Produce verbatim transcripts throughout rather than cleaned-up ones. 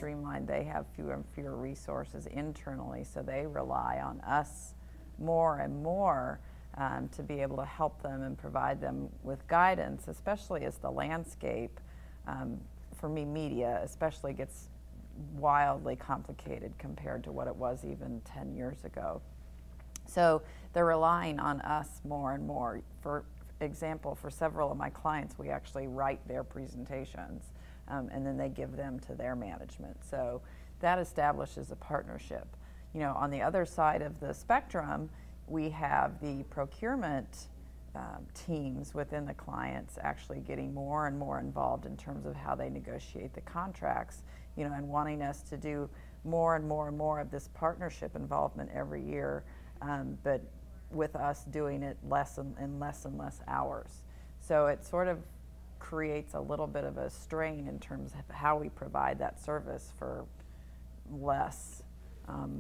streamlined. They have fewer and fewer resources internally, so they rely on us more and more um, to be able to help them and provide them with guidance, especially as the landscape, um, for me, media especially, gets wildly complicated compared to what it was even ten years ago. So they're relying on us more and more. For example, for several of my clients, we actually write their presentations, um, and then they give them to their management. So that establishes a partnership. You know, on the other side of the spectrum, we have the procurement um, teams within the clients actually getting more and more involved in terms of how they negotiate the contracts, you know, and wanting us to do more and more and more of this partnership involvement every year, um, but with us doing it less and, and less and less hours. So it sort of creates a little bit of a strain in terms of how we provide that service for less um,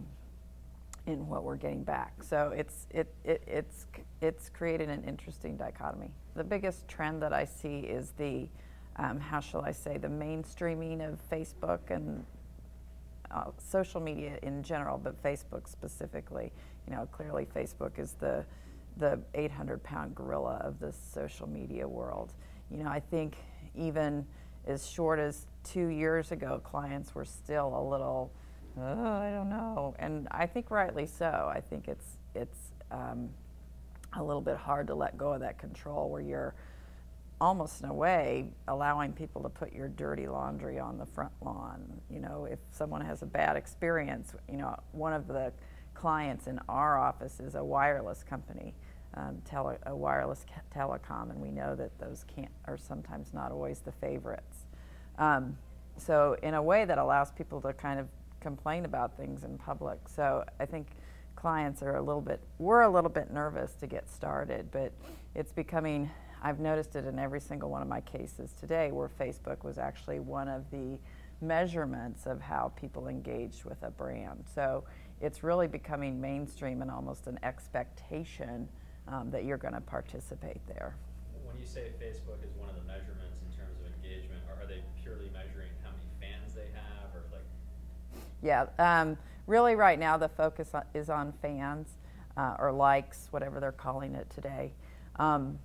in what we're getting back. So it's, it, it, it's, it's created an interesting dichotomy. The biggest trend that I see is the, um, how shall I say, the mainstreaming of Facebook and uh, social media in general, but Facebook specifically. You know, clearly Facebook is the, the eight hundred pound gorilla of the social media world. You know, I think even as short as two years ago, clients were still a little, oh, I don't know, and I think rightly so. I think it's it's um, a little bit hard to let go of that control, where you're almost in a way allowing people to put your dirty laundry on the front lawn. You know, if someone has a bad experience, you know, one of the clients in our office is a wireless company, um, tele, a wireless telecom, and we know that those can't, are sometimes not always the favorites. Um, so in a way that allows people to kind of complain about things in public. So I think clients are a little bit, we're a little bit nervous to get started, but it's becoming, I've noticed it in every single one of my cases today, where Facebook was actually one of the measurements of how people engaged with a brand. So it's really becoming mainstream and almost an expectation um, that you're going to participate there. When you say Facebook is one of the measurements in terms of engagement, or are they purely measuring how many fans they have, or like? Yeah, um, really right now the focus is on fans uh, or likes, whatever they're calling it today. Um,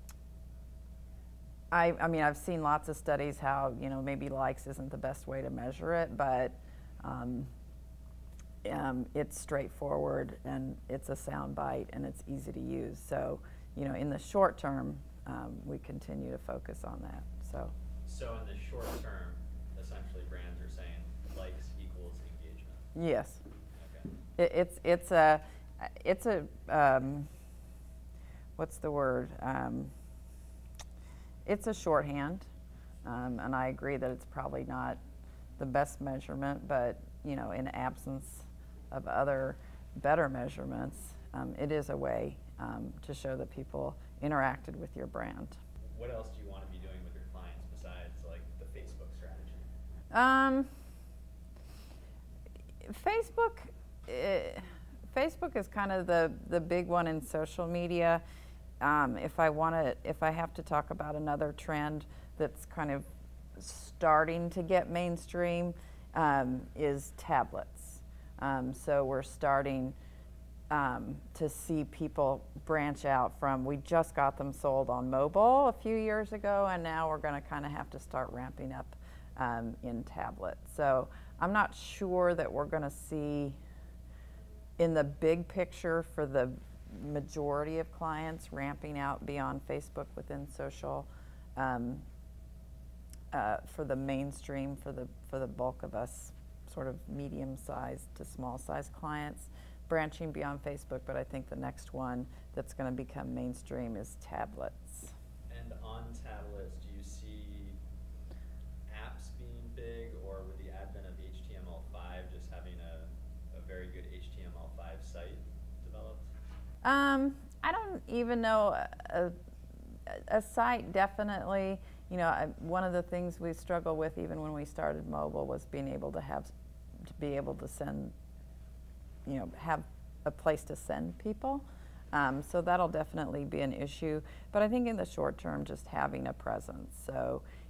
I, I mean, I've seen lots of studies how, you know, maybe likes isn't the best way to measure it, but um, um, it's straightforward and it's a sound bite and it's easy to use. So, you know, in the short term, um, we continue to focus on that. So. So in the short term, essentially brands are saying likes equals engagement. Yes. Okay. It, it's it's a it's a um, what's the word? Um, It's a shorthand, um, and I agree that it's probably not the best measurement, but you know, in absence of other better measurements, um, it is a way um, to show that people interacted with your brand. What else do you want to be doing with your clients besides like the Facebook strategy? Um, Facebook, uh, Facebook is kind of the the big one in social media. Um, if I want to, if I have to talk about another trend that's kind of starting to get mainstream, um, is tablets. Um, so we're starting um, to see people branch out from, we just got them sold on mobile a few years ago, and now we're going to kind of have to start ramping up um, in tablets. So I'm not sure that we're going to see in the big picture for the majority of clients ramping out beyond Facebook within social, um, uh, for the mainstream, for the for the bulk of us, sort of medium-sized to small-sized clients, branching beyond Facebook. But I think the next one that's going to become mainstream is tablets. And on tablets, do you see apps being big, or with the advent of H T M L five, just having a, a very good H T M L five site developed? Um, I don't even know. A, a site, definitely. You know, I, one of the things we struggle with even when we started mobile was being able to have, to be able to send, you know, have a place to send people. Um, so that'll definitely be an issue. But I think in the short term, just having a presence. So,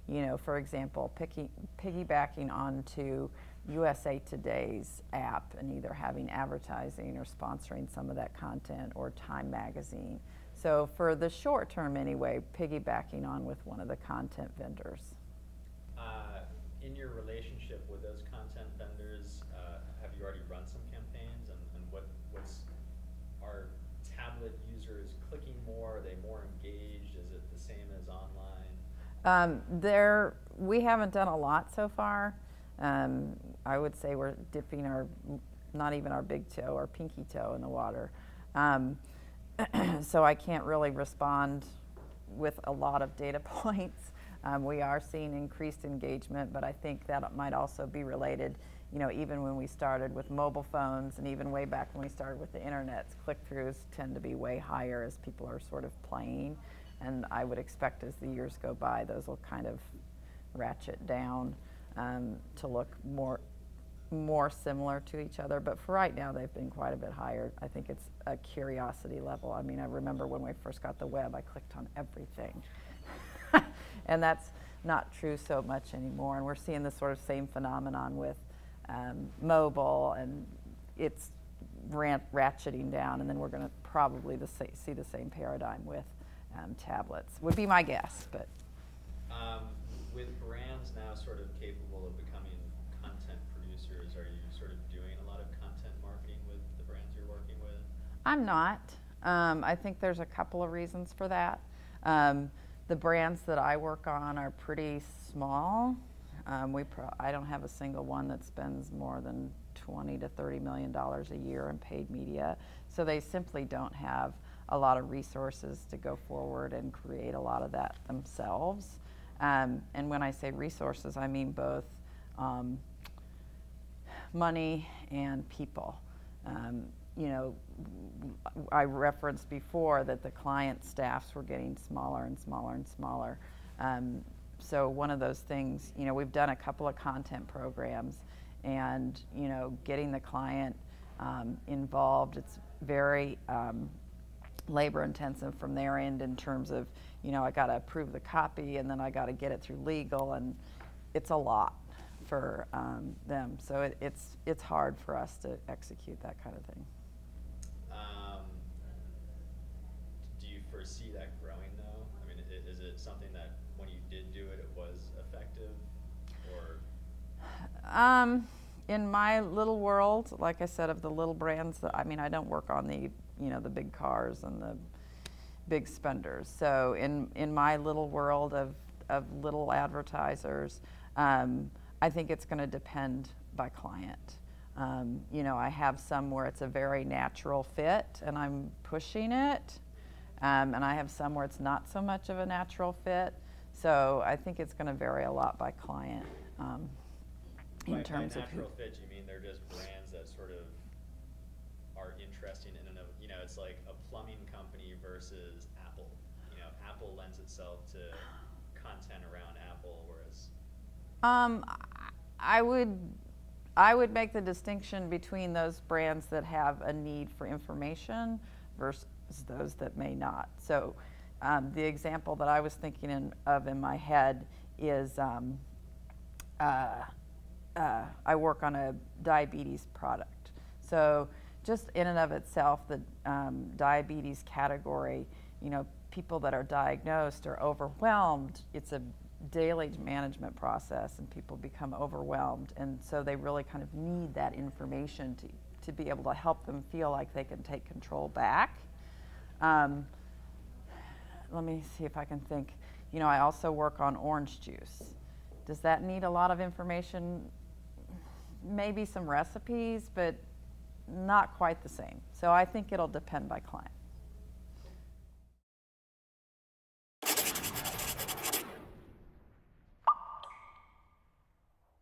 you know, for example, picky, piggybacking onto U S A Today's app and either having advertising or sponsoring some of that content, or Time Magazine. So for the short term anyway, piggybacking on with one of the content vendors. Uh, in your relationship with those content vendors, uh, have you already run some campaigns, and, and what, what's, are tablet users clicking more? Are they more engaged? Is it the same as online? Um, there, we haven't done a lot so far. Um, I would say we're dipping our, not even our big toe, our pinky toe in the water. Um, so I can't really respond with a lot of data points. Um, we are seeing increased engagement, but I think that might also be related, you know, even when we started with mobile phones and even way back when we started with the internet, click-throughs tend to be way higher as people are sort of playing. And I would expect as the years go by, those will kind of ratchet down um, to look more more similar to each other. But for right now, they've been quite a bit higher. I think it's a curiosity level. I mean, I remember when we first got the web, I clicked on everything. And that's not true so much anymore. And we're seeing this sort of same phenomenon with um, mobile, and it's rat ratcheting down. And then we're going to probably the sa see the same paradigm with um, tablets, would be my guess. But um, with brands now sort of capable of becoming content producers, are you sort of doing a lot of content marketing with the brands you're working with? I'm not. Um, I think there's a couple of reasons for that. Um, the brands that I work on are pretty small. Um, we pro I don't have a single one that spends more than twenty to thirty million dollars a year in paid media. So they simply don't have a lot of resources to go forward and create a lot of that themselves. Um, and when I say resources, I mean both um, money and people. Um, you know, I referenced before that the client staffs were getting smaller and smaller and smaller. Um, so one of those things, you know, we've done a couple of content programs, and, you know, getting the client um, involved, it's very um, labor intensive from their end in terms of, you know, I got to approve the copy, and then I got to get it through legal, and it's a lot for um, them. So it, it's it's hard for us to execute that kind of thing. Um, do you foresee that growing though? I mean, is it something that when you did do it, it was effective, or? Um, in my little world, like I said, of the little brands, that I mean, I don't work on the, you know, the big cars and the big spenders. So in in my little world of of little advertisers, um, I think it's going to depend by client. Um, you know, I have some where it's a very natural fit and I'm pushing it, um, and I have some where it's not so much of a natural fit. So I think it's going to vary a lot by client. Um, in by, terms by of natural fit, you mean they're just brands that sort of are interesting in and of, you know, it's like a plumbing company versus Apple. You know, Apple lends itself to content around Apple, whereas Um, I would, I would make the distinction between those brands that have a need for information versus those that may not. So, um, the example that I was thinking in, of in my head is, um, uh, uh, I work on a diabetes product. So, just in and of itself, the um, diabetes category, you know, people that are diagnosed are overwhelmed. It's a daily management process, and people become overwhelmed, and so they really kind of need that information to, to be able to help them feel like they can take control back. Um, let me see if I can think. You know, I also work on orange juice. Does that need a lot of information? Maybe some recipes, but not quite the same. So I think it'll depend by client.